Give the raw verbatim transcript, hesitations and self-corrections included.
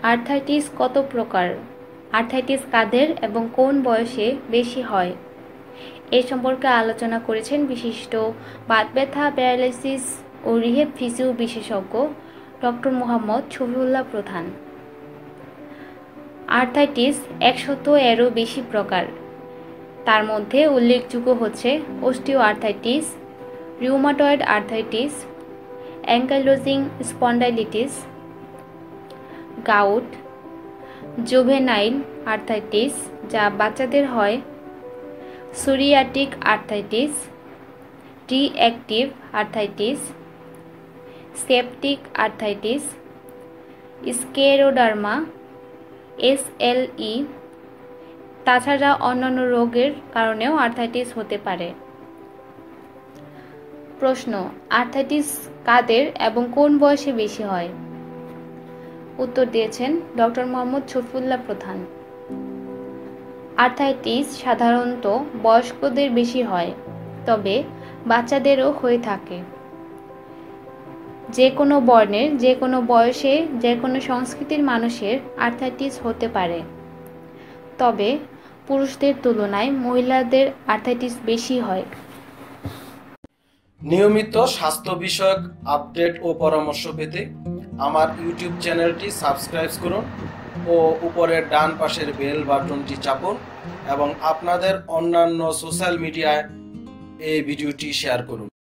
Arthritis কত প্রকার? Arthritis কাদের এবং কোন বয়সে বেশি হয় এ সম্পর্কে আলোচনা করেছেন বিশিষ্ট বাত ব্যথা, প্যারালাইসিস ও রিহেব ফিজিও বিশেষজ্ঞ ডক্টর মোহাম্মদ শফিউল্লাহ প্রধান। আর্থ্রাইটিস একশত এরও বেশি প্রকার। তার মধ্যে উল্লেখযোগ্য হচ্ছে osteo arthritis, rheumatoid arthritis, ankylosing spondylitis, gout, juvenile arthritis যা বাচ্চাদের হয়, psoriatic arthritis, reactive arthritis, septic arthritis, scleroderma, SLE. তাছাড়া অন্যান্য রোগের কারণেও আর্থ্রাইটিস হতে পারে। প্রশ্ন: আর্থ্রাইটিস কাদের এবং কোন বয়সে বেশি হয়? উত্তর দিয়েছেন ডক্টর মোহাম্মদ শফিউল্লাহ প্রধান। আর্থ্রাইটিস সাধারণত বয়স্কদের বেশি হয়, তবে বাচ্চাদেরও হয়ে থাকে। যে কোনো বর্ণের, যে কোনো বয়সে, যে কোনো সংস্কৃতির মানুষের আর্থ্রাইটিস হতে পারে, তবে পুরুষদের তুলনায় মহিলাদের আর্থ্রাইটিস বেশি হয়। নিয়মিত স্বাস্থ্য বিষয়ক আপডেট ও পরামর্শ পেতে আমার ইউটিউব চ্যানেলটি সাবস্ক্রাইব করুন ও উপরের ডান পাশের বেল বাটনটি চাপুন এবং আপনাদের অন্যান্য সোশ্যাল মিডিয়ায় এই ভিডিওটি শেয়ার করুন।